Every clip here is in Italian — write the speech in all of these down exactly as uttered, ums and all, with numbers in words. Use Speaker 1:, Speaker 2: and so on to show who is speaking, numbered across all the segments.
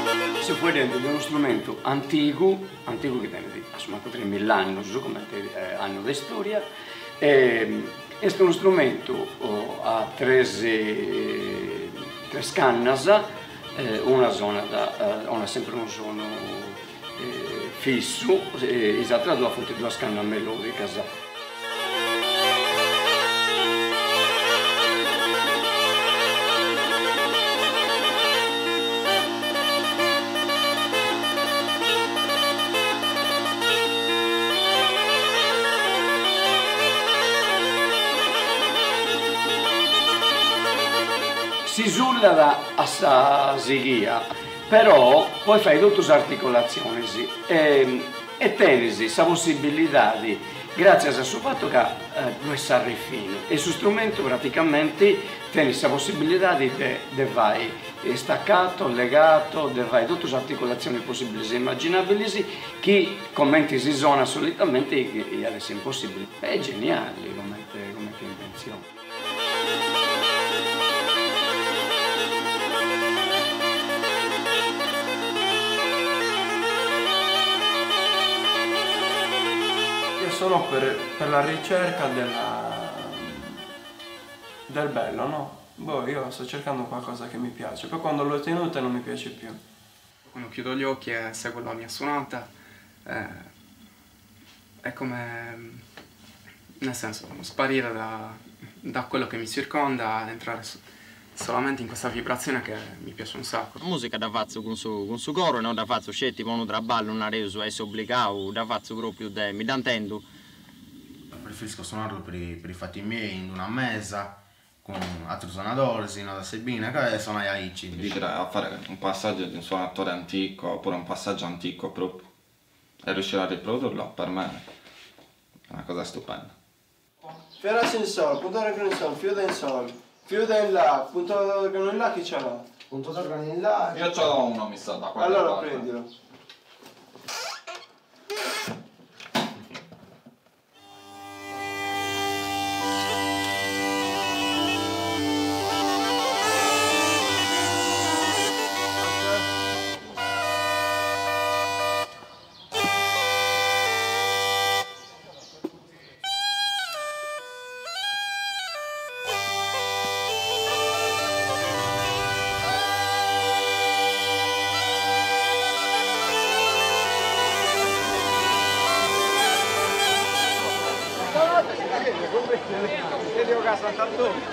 Speaker 1: Se puoi rendere uno strumento antico, antico che tiene insomma tremila anni, non so come eh, anno di storia, eh, è uno strumento oh, a tre, eh, tre cannas, eh, una zona da, eh, una sempre un suono eh, fisso, e l'altra due fonti due canne melodiche. Si sulla a sta sighia, però poi fai tutte le articolazioni e, e tieni la possibilità di, grazie al suo fatto che eh, due sarri fino, e su strumento praticamente tieni la possibilità di de vai staccato, legato, de vai tutte le articolazioni possibili e immaginabili che commenti si suona solitamente e adesso è impossibile. È geniale come, come invenzione.
Speaker 2: Sono per, per la ricerca della, del bello, no? Boh, io sto cercando qualcosa che mi piace, poi quando l'ho ottenuta non mi piace più.
Speaker 3: Quando chiudo gli occhi e seguo la mia suonata, eh, è come, nel senso, sparire da, da quello che mi circonda ed entrare su, solamente in questa vibrazione che mi piace un sacco.
Speaker 4: La musica da faccio con su, con su coro, non da faccio scetti, non da ballo, non reso, è obbligato, da faccio proprio, de, mi dantendo.
Speaker 5: Preferisco suonarlo per i, per i fatti miei, in una mesa, con altri suonatori, sino da Sebina, che suona Aici.
Speaker 6: Riuscire a fare un passaggio di un suonatore antico, oppure un passaggio antico proprio, e riuscire a riprodurlo, per me è una cosa stupenda.
Speaker 2: Ferras in sol, punto d'organo in sol, fiuta in sol, fiuta in la, punto d'organo in la, chi ce l'ha?
Speaker 5: Punto d'organo in la...
Speaker 6: Io ce l'ho uno, mi sa, da quella
Speaker 2: Allora
Speaker 6: parte.
Speaker 2: prendilo.
Speaker 7: Io devo casa tanto.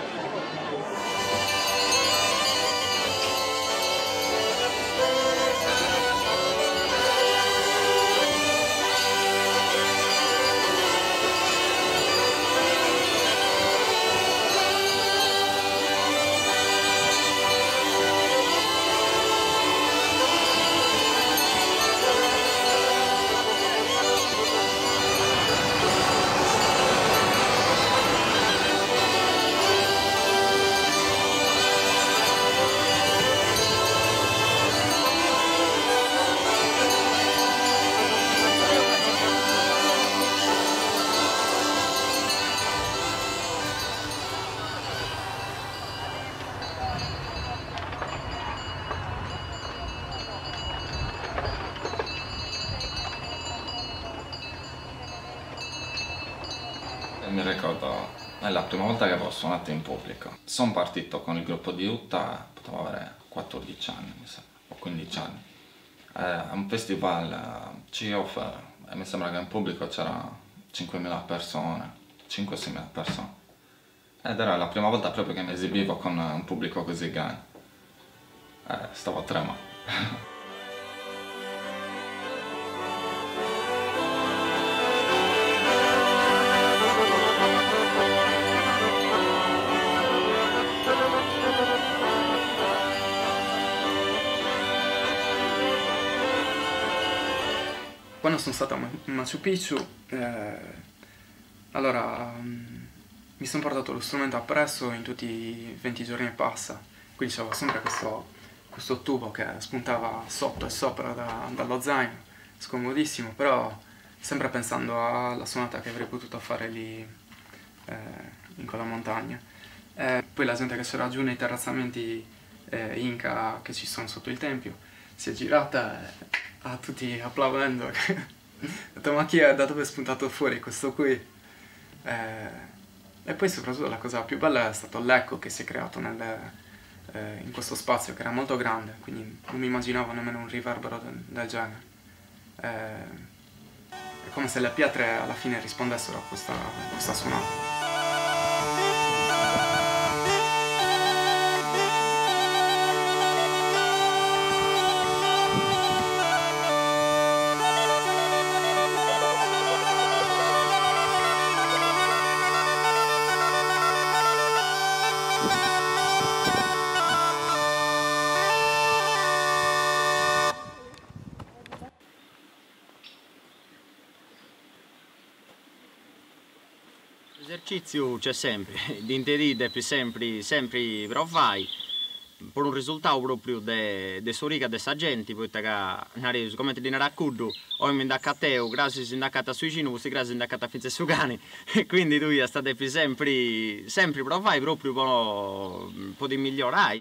Speaker 6: Mi ricordo, è la prima volta che ho suonato in pubblico. Sono partito con il gruppo di Utah, potevo avere quattordici anni, mi sembra, o quindici anni. Eh, a un festival C O F, e mi sembra che in pubblico c'erano cinquemila persone, cinque seimila persone. Ed era la prima volta proprio che mi esibivo con un pubblico così grande. Eh, stavo tremando.
Speaker 3: Quando sono stato a Machu Picchu, eh, allora um, mi sono portato lo strumento appresso in tutti i venti giorni e passa, quindi c'avevo sempre questo, questo tubo che spuntava sotto e sopra da, dallo zaino, scomodissimo, però sempre pensando alla suonata che avrei potuto fare lì eh, in quella montagna. Eh, poi la gente che c'era giù nei terrazzamenti eh, Inca che ci sono sotto il tempio, si è girata e a tutti applaudendo. Ho detto, ma chi è? Da dove è spuntato fuori questo qui? E, e poi soprattutto la cosa più bella è stato l'eco che si è creato nel, eh, in questo spazio che era molto grande, quindi non mi immaginavo nemmeno un riverbero del, del genere. E, è come se le pietre alla fine rispondessero a questa, a questa suonata.
Speaker 4: L'esercizio c'è sempre, l'interì devi sempre, sempre provare per un risultato proprio de, de sorica de sa gente, poi che come ti ne racconto, o mi indacca a te, o grazie si indacca a sui cino, questi grazie si indacca a finze su cani, e quindi tu state sempre, sempre provare proprio per poter migliorare.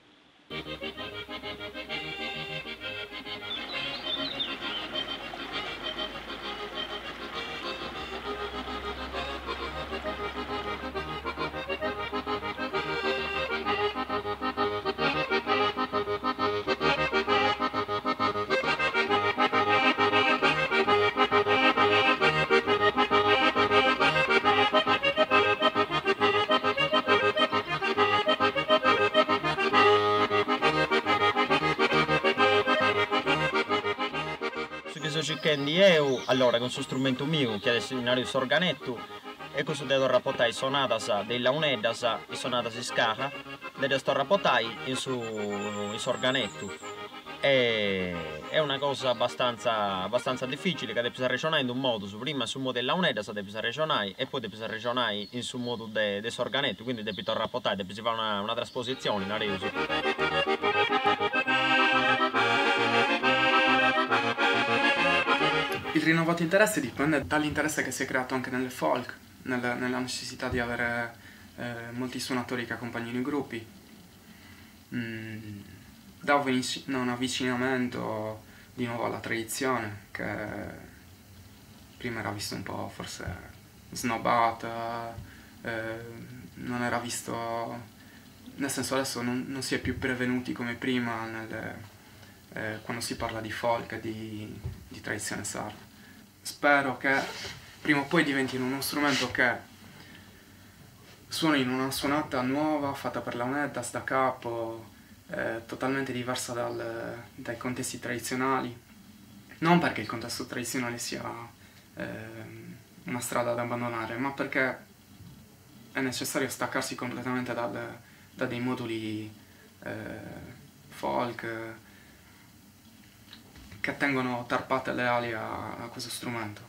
Speaker 4: Sto cercando io, allora, con questo strumento mio, che è il organetto, e questo devo rapportare sonata della unedda e sonata si scaja, devo sto rapportare in su in su organetto. E, è una cosa abbastanza, abbastanza difficile, che devi ragionare in un modo, prima sul modo della unedda devi ragionare e poi devi ragionare in sul modo del de organetto, quindi devi rapportare, devi fare una, una trasposizione, una resa.
Speaker 3: Il rinnovato interesse dipende dall'interesse che si è creato anche nel folk, nella, nella necessità di avere eh, molti suonatori che accompagnino i gruppi, mm, da un avvicinamento di nuovo alla tradizione, che prima era visto un po' forse snobbata, eh, non era visto, nel senso adesso non, non si è più prevenuti come prima nel, eh, quando si parla di folk e di, di tradizione sarda. Spero che prima o poi diventino uno strumento che suoni in una suonata nuova, fatta per la uneddas da capo, eh, totalmente diversa dal, dai contesti tradizionali. Non perché il contesto tradizionale sia eh, una strada da abbandonare, ma perché è necessario staccarsi completamente dal, da dei moduli eh, folk, che tengono tarpate le ali a, a questo strumento.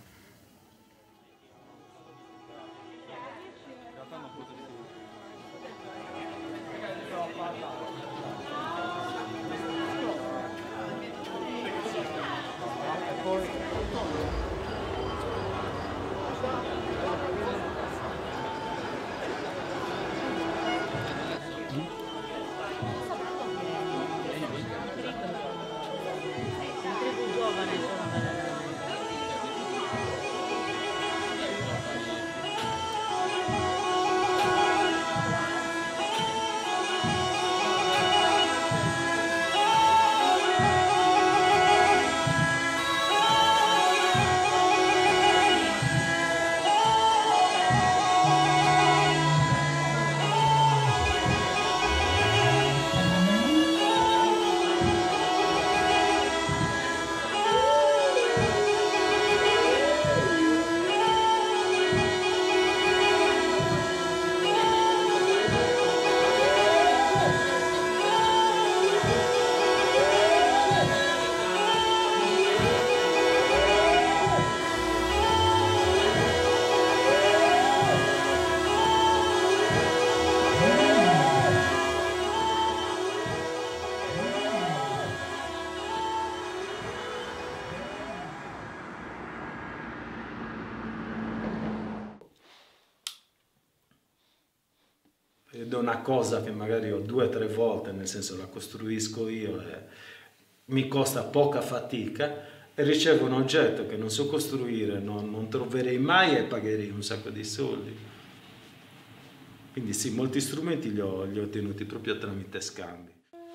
Speaker 8: Ed è una cosa che magari ho due o tre volte, nel senso la costruisco io e mi costa poca fatica e ricevo un oggetto che non so costruire, non, non troverei mai e pagherei un sacco di soldi. Quindi sì, molti strumenti li ho, li ho ottenuti proprio tramite scambi.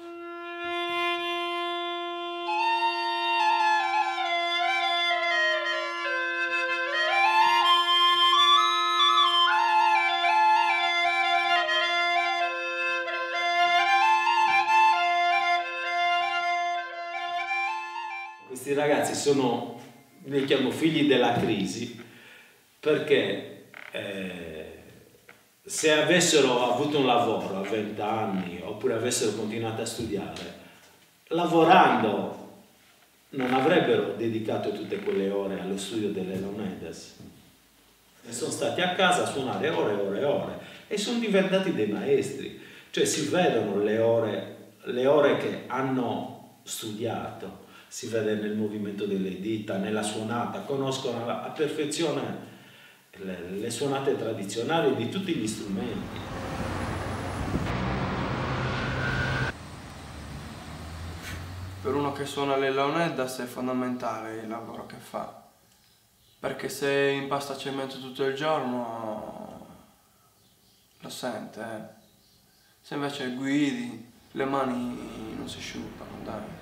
Speaker 8: Questi ragazzi sono, li chiamo figli della crisi, perché eh, se avessero avuto un lavoro a venti anni oppure avessero continuato a studiare, lavorando non avrebbero dedicato tutte quelle ore allo studio delle Leonidas. E sono stati a casa a suonare ore e ore e ore e sono diventati dei maestri, cioè si vedono le ore, le ore che hanno studiato. Si vede nel movimento delle dita, nella suonata, conoscono a perfezione le, le suonate tradizionali di tutti gli strumenti.
Speaker 2: Per uno che suona le Leonidas è fondamentale il lavoro che fa, perché se impasta cemento tutto il giorno lo sente, eh. Se invece guidi le mani non si sciupano, dai.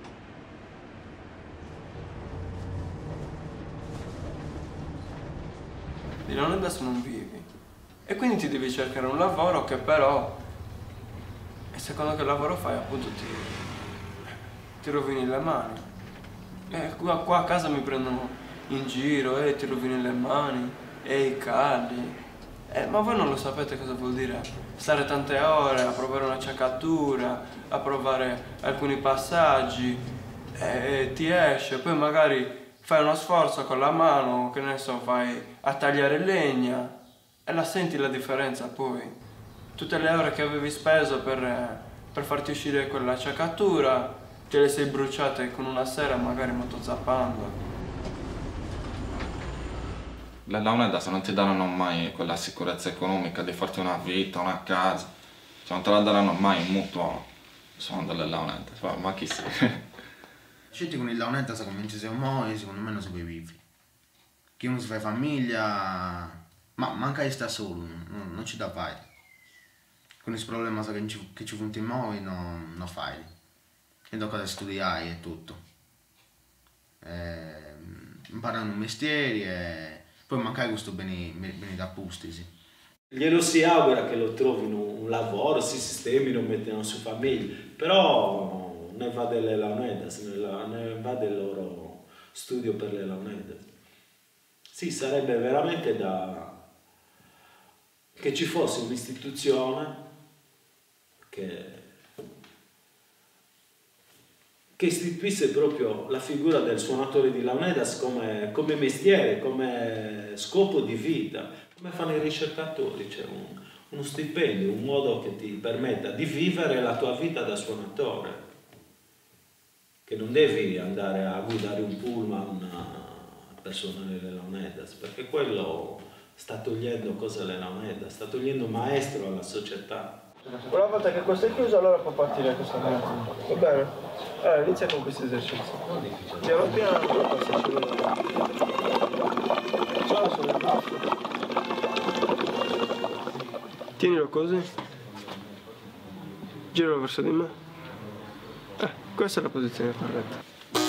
Speaker 2: Di Leonidas non vivi e quindi ti devi cercare un lavoro che però, e secondo che lavoro fai, appunto ti, ti rovini le mani. E qua, qua a casa mi prendono in giro e eh, ti rovini le mani e i calli, eh, ma voi non lo sapete cosa vuol dire stare tante ore a provare una acciaccatura, a provare alcuni passaggi e eh, ti esce, poi magari fai uno sforzo con la mano, che ne so, vai a tagliare legna e la senti la differenza poi. Tutte le ore che avevi speso per, per farti uscire quell'acciaccatura, te le sei bruciate con una sera magari motozappando.
Speaker 6: Le Leonidas non ti daranno mai quella sicurezza economica di farti una vita, una casa, cioè non te la daranno mai in mutuo, sono delle Leonidas, ma chi sei?
Speaker 5: Scetti con il Leonidas cominci a muovere, secondo me non sopravvivi. Chi non si fa famiglia, ma manca di stare solo, non, non ci da fare. Con il problema che ci, che ci punti in muovi non, non fai. E dopo cosa studiare e tutto. Eh, imparano un mestiere e poi manca questo bene, bene da pustisi.
Speaker 8: Glielo si augura che lo trovino un lavoro, si sistemino, mettano su famiglia, però ne va delle Leonidas, ne va del loro studio per le Leonidas. Sì, sarebbe veramente da che ci fosse un'istituzione che, che istituisse proprio la figura del suonatore di Leonidas come, come mestiere, come scopo di vita, come fanno i ricercatori, c'è un, uno stipendio, un modo che ti permetta di vivere la tua vita da suonatore. Che non devi andare a guidare un pullman per suonare le Leonidas, perché quello sta togliendo cosa le Leonidas, sta togliendo maestro alla società.
Speaker 2: Una volta che questo è chiuso, allora può partire questa cosa. Va bene? Allora inizia con questi esercizi. Piano piano, passaci veloce. Ciao, sono il basso. Tienilo così. Giralo verso di me. Eh, questa è la posizione corretta.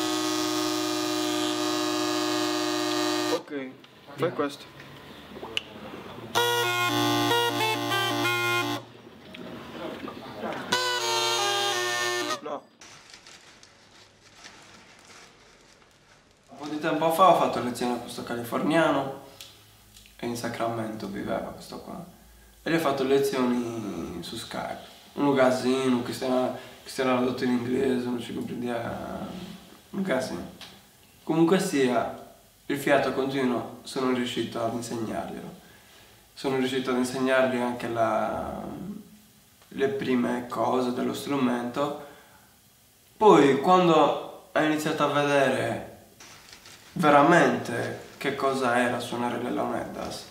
Speaker 2: Ok, fai questo. No. Un po' di tempo fa ho fatto lezione a questo californiano e in Sacramento viveva questo qua. E gli ho fatto lezioni su Skype. Un casino, che stiamo... si era tradotto in inglese, non ci comprendiamo un casino. Comunque sia, il fiato continuo sono riuscito ad insegnarglielo. Sono riuscito ad insegnargli anche la, le prime cose dello strumento. Poi quando ha iniziato a vedere veramente che cosa era suonare le Leonidas,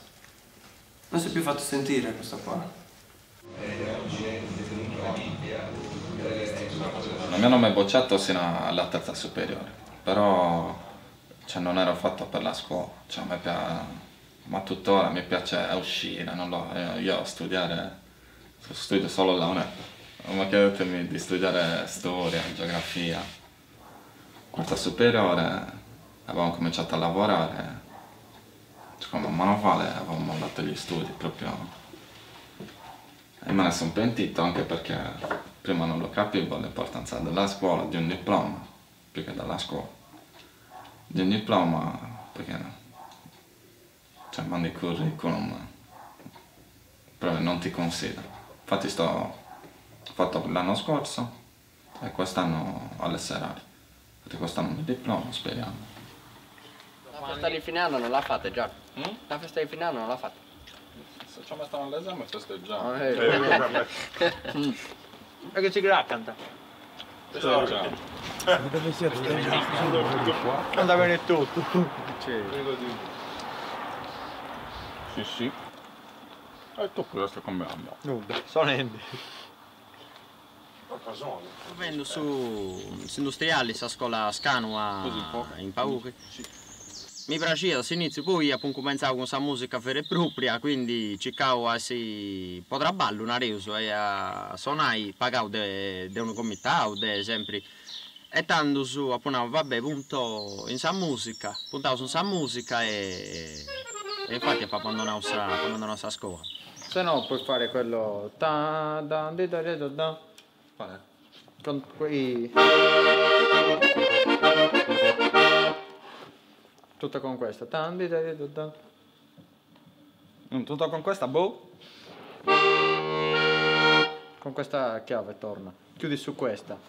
Speaker 2: non si è più fatto sentire questo qua.
Speaker 6: Non mi hanno mai bocciato sino alla terza superiore, però cioè, non ero fatto per la scuola, cioè, mi piace, ma tuttora mi piace uscire, non lo, io, io studiare, studio solo la UNED. Ma chiedetemi di studiare storia, geografia. Quarta superiore avevamo cominciato a lavorare, cioè, come manovale avevamo mollato gli studi proprio. E me ne sono pentito anche perché prima non lo capivo l'importanza della scuola, di un diploma, più che della scuola. Di un diploma, perché cioè mandi curriculum, però non ti considero. Infatti sto, ho fatto l'anno scorso e quest'anno alle serali. Infatti quest'anno mi diploma, speriamo.
Speaker 9: La festa di fine anno non la fate già? Mm? La festa di fine anno non la fate?
Speaker 6: Se ci mettono all'esame festeggiamo.
Speaker 9: Oh, eh.
Speaker 4: Mm. E che sigla canta?
Speaker 6: Festeggiamo.
Speaker 7: Dove siete?
Speaker 4: Canta bene tutto.
Speaker 6: Sì, sì. E tu cosa stai cambiando?
Speaker 4: Nulla, solamente. Vendo su industriali, sa scuola Scanua in Pauchi. Mi piaceva all'inizio, poi appunto pensavo con questa musica vera e propria, quindi cercavo si potrà ballo una reuso e a suonare, pagavo di un comitato, sempre. E tanto su, appunto, vabbè, punto in sa musica, puntavo su sa musica e, e infatti ho abbandonato questa scuola. Se no puoi fare quello ta da da da da da.
Speaker 6: Qual
Speaker 4: Con quei tutto con questa ta da da da da. Non tutto con questa, boh. Con questa chiave torna. Chiudi su questa.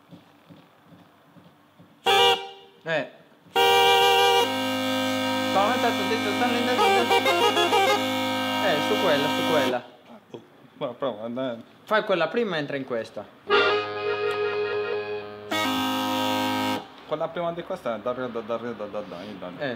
Speaker 4: Eh. Eh, su quella, su quella.
Speaker 6: Prova, prova, dai.
Speaker 4: Fai quella prima e entra in questa.
Speaker 6: Quella prima di questa è da da da da da da da.
Speaker 4: Eh.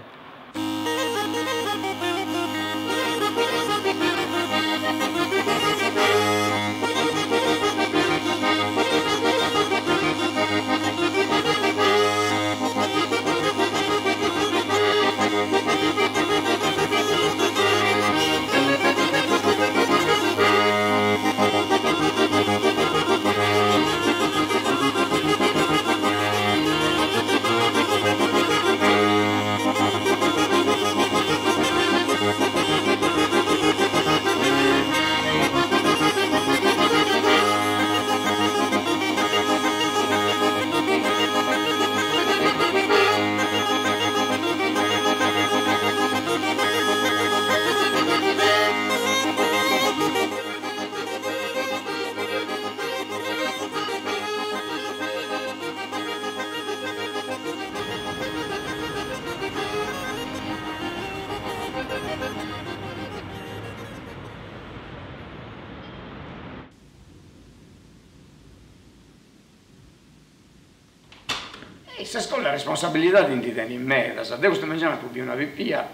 Speaker 1: Questa scuola la responsabilità di inditare in me, devo sto mangiando più una pipia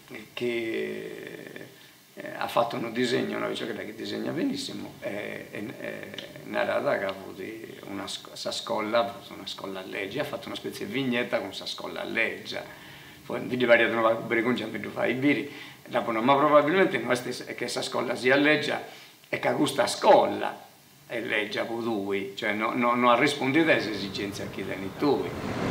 Speaker 1: che eh, ha fatto un disegno, una bicicletta che disegna benissimo e, e, e Narada che ha avuto una scuola, una scuola a legge, ha fatto una specie di vignetta con questa scuola a legge. Poi vi variato una vergogna per fare i biri, ma probabilmente non è che questa scuola sia a legge e che questa scuola è legge per lui, cioè no, no, non ha risposto alle esigenze che tieni tu.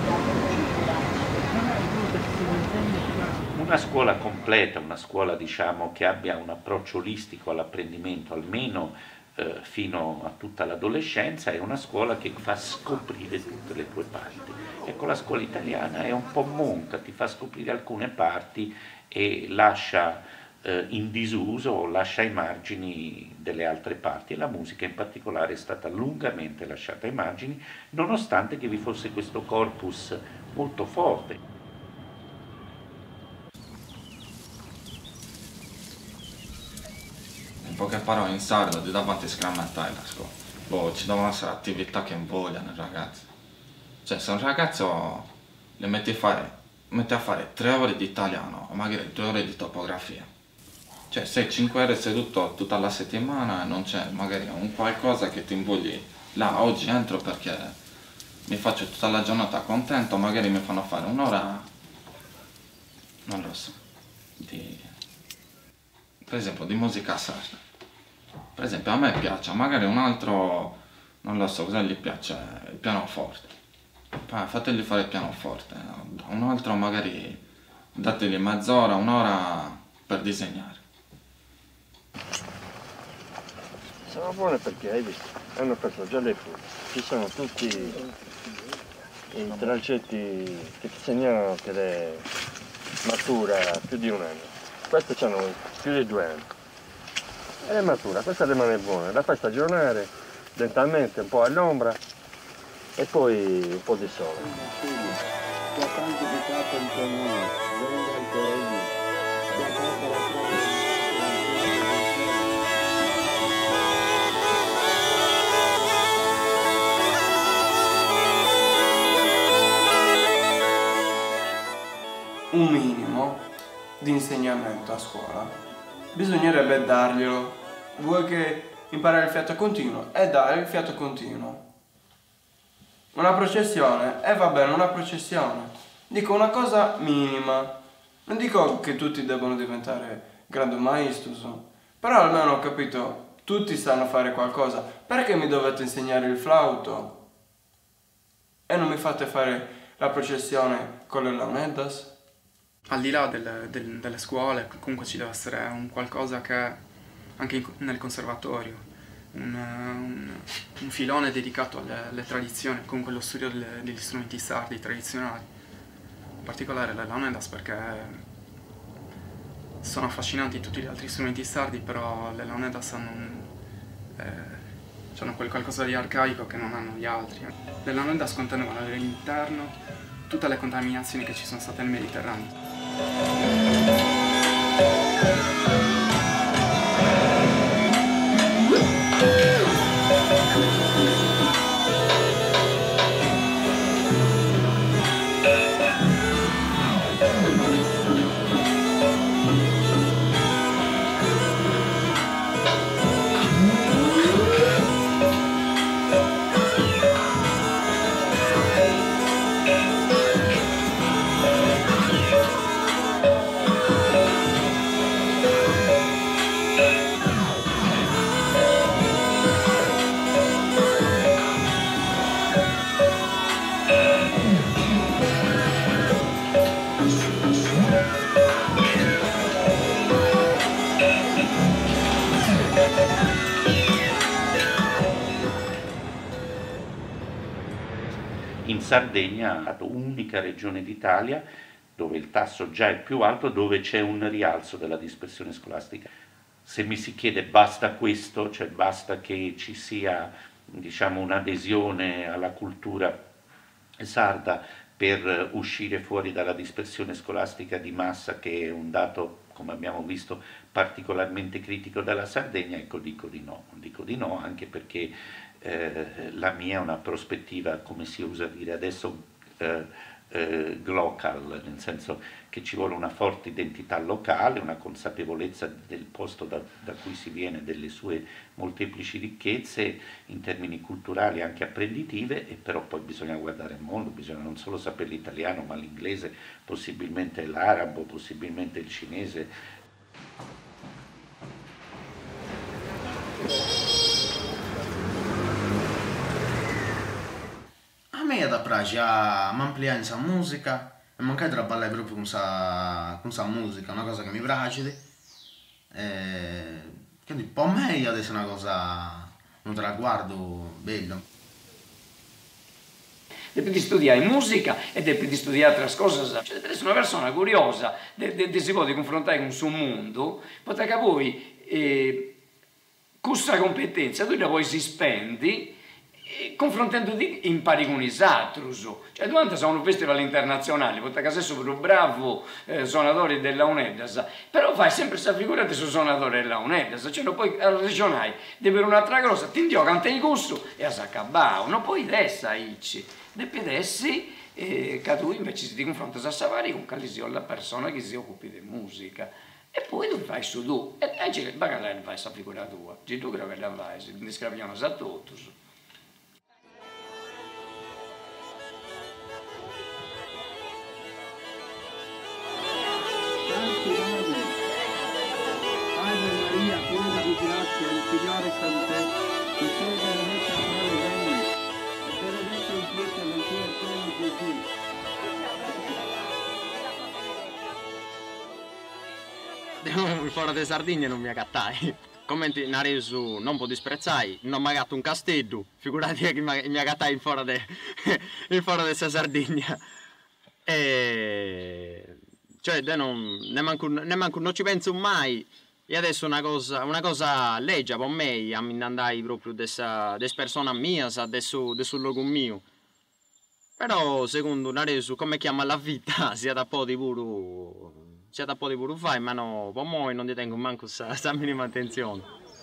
Speaker 10: Una scuola completa, una scuola diciamo che abbia un approccio olistico all'apprendimento, almeno eh, fino a tutta l'adolescenza, è una scuola che fa scoprire tutte le tue parti. Ecco, la scuola italiana è un po' monca, ti fa scoprire alcune parti e lascia in disuso o lascia ai margini delle altre parti, e la musica in particolare è stata lungamente lasciata ai margini, nonostante che vi fosse questo corpus molto forte.
Speaker 6: In poche parole, in sardo, di davanti scrammatai la scuola. Boh, ci devono essere attività che invogliano i ragazzi. Cioè, se un ragazzo le metti a fare, metti a fare tre ore di italiano o magari due ore di topografia, cioè sei cinque ore seduto tutta la settimana e non c'è magari un qualcosa che ti invogli là oggi entro perché mi faccio tutta la giornata contento, magari mi fanno fare un'ora, non lo so, di, per esempio di musica sarda. Per esempio a me piace, magari un altro, non lo so cosa gli piace, il pianoforte. Fategli fare il pianoforte, un altro magari dategli mezz'ora, un'ora per disegnare.
Speaker 11: Sono buone perché, hai visto, hanno preso già le furie. Ci sono tutti i trancetti che ti segnalano che le matura più di un anno. Queste hanno più di due anni. E le matura, questa rimane buona, la fai stagionare lentamente, un po' all'ombra e poi un po' di sole.
Speaker 2: Un minimo di insegnamento a scuola bisognerebbe darglielo. Vuoi che imparare il fiato continuo? E dare il fiato continuo. Una processione? E eh, va bene, una processione. Dico una cosa minima. Non dico che tutti debbano diventare grande maestus, però almeno ho capito, tutti sanno fare qualcosa. Perché mi dovete insegnare il flauto? E non mi fate fare la processione con le launeddas?
Speaker 3: Al di là del, del, delle scuole, comunque ci deve essere un qualcosa che anche in, nel conservatorio, un, un, un filone dedicato alle, alle tradizioni, comunque allo studio delle, degli strumenti sardi tradizionali, in particolare le launeddas, perché sono affascinanti tutti gli altri strumenti sardi, però le launeddas hanno, un, eh, hanno quel qualcosa di arcaico che non hanno gli altri. Le launeddas contenevano all'interno tutte le contaminazioni che ci sono state nel Mediterraneo.
Speaker 10: In Sardegna, unica regione d'Italia dove il tasso già è più alto, dove c'è un rialzo della dispersione scolastica. Se mi si chiede basta questo, cioè basta che ci sia, diciamo, un'adesione alla cultura sarda per uscire fuori dalla dispersione scolastica di massa, che è un dato, come abbiamo visto, particolarmente critico della Sardegna, ecco, dico di no, dico di no anche perché eh, la mia è una prospettiva, come si usa dire adesso, eh, eh, glocal, nel senso che ci vuole una forte identità locale, una consapevolezza del posto da, da cui si viene, delle sue molteplici ricchezze in termini culturali, anche apprenditive, e però poi bisogna guardare il mondo, bisogna non solo sapere l'italiano ma l'inglese, possibilmente l'arabo, possibilmente il cinese.
Speaker 5: A me da piace a ampliare questa musica e mancare di ballare proprio con questa musica, una cosa che mi piace. E, quindi per me adesso è una cosa, un traguardo bello.
Speaker 1: Devi studiare musica e devi studiare altre cose. Cioè, devi essere una persona curiosa, devi si può confrontare con il suo mondo, perché voi eh, con questa competenza tu la poi si spendi eh, confrontandoti impari con i altri. Cioè, durante sono un festival internazionale, perché sei super bravo eh, suonatore della Launeddas, però fai sempre questa figura di suonatore della Launeddas, cioè non puoi regionare, devi avere un'altra cosa, ti indio canta il gusto e a s'accabao, non puoi dessa ici. Devi essere eh, che tu invece ti confronti a Savari con la persona che si occupa di musica. E poi tu fai su tu. E lei magari fai questa figura tua. Ci tu che la fai, ti scriviamo a tutti.
Speaker 4: fuori di Sardegna non mi agattai. Commenti in area su non può disprezzare, non mi agatto un castello, figurati che mi agattai in fuori di Sardegna. E... cioè non, ne, manco, ne manco, non ci penso mai. E adesso una cosa, una cosa legge per me, a mi andai proprio dessa persona mia, adesso sul luogo mio. Però secondo una resu come chiama la vita, sia da po' di puro, sia da po' di puro fai, ma no, per me non ti tengo manco questa minima attenzione.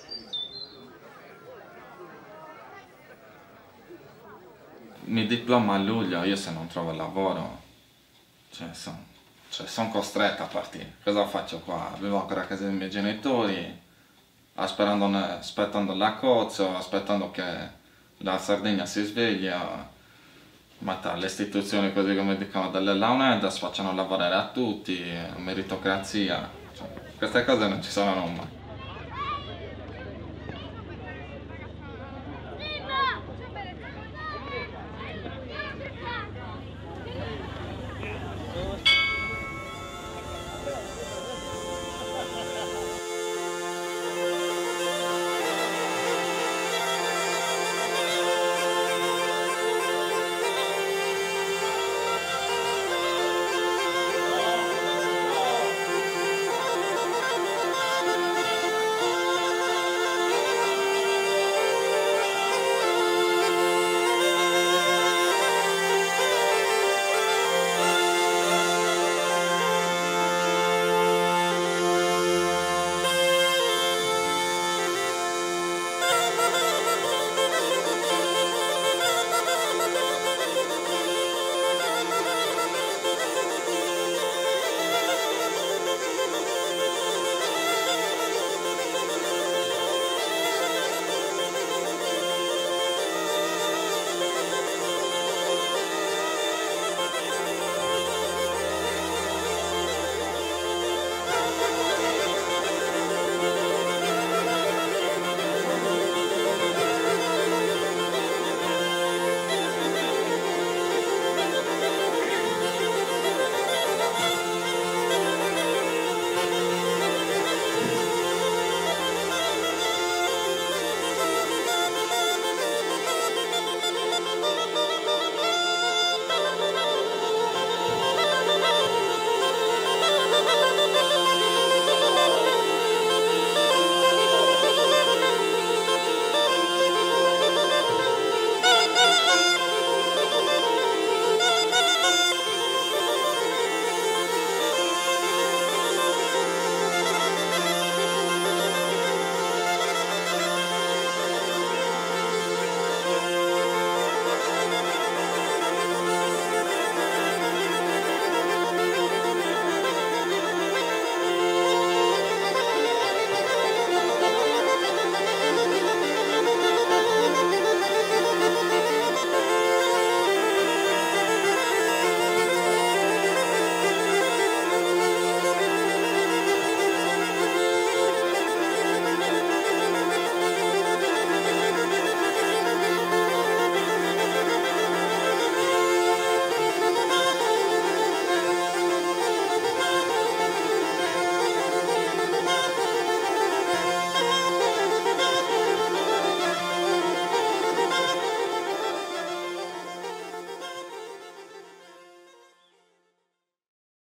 Speaker 6: Mi diploma a luglio, io se non trovo lavoro, cioè sono cioè, son costretto a partire. Cosa faccio qua? Vivo ancora a casa dei miei genitori, aspettando, aspettando l'accordo, aspettando che la Sardegna si sveglia. Ma le istituzioni, così come dicono delle Launedas, facciano lavorare a tutti, meritocrazia, cioè, queste cose non ci saranno mai.